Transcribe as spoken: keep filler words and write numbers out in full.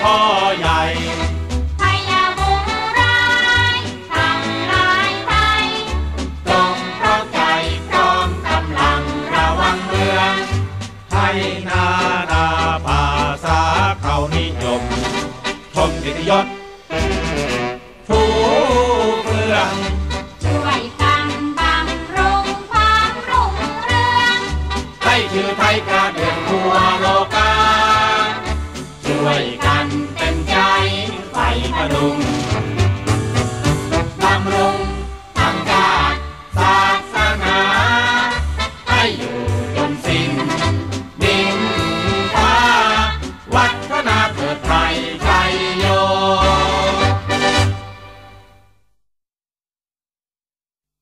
พ่อใหญ่พยาบุงร้ายทำลายไทยจงพร้อมใจพร้อมกำลังระวังเมืองให้นานาภาษาเขานิยมชมเกียรติยศผู้เฟื่องช่วยกันบำรุงความรุ่งเรืองให้ชื่อไทยกระเดื่องทั่วโลกาช่วยกันเต็มใจไฟประดุงบำรุง